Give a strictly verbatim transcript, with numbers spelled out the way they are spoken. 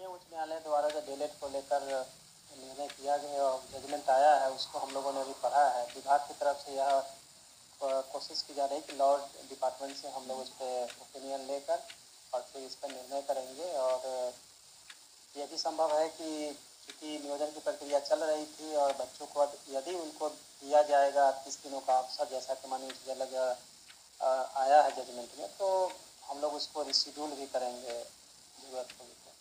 माननीय उच्च न्यायालय द्वारा जो डीएलएड को लेकर निर्णय किया गया और जजमेंट आया है उसको हम लोगों ने अभी पढ़ा है। विभाग की तरफ से यह कोशिश की जा रही है कि लॉ डिपार्टमेंट से हम लोग उस पर ओपिनियन लेकर और फिर इस पर निर्णय करेंगे। और ये भी संभव है कि चूँकि नियोजन की प्रक्रिया चल रही थी और बच्चों को यदि उनको दिया जाएगा तीस दिनों का अवसर, जैसा कि माननीय उच्च न्यायालय आया है जजमेंट में, तो हम लोग उसको रिशेड्यूल भी करेंगे ज़रूरत होगी तो।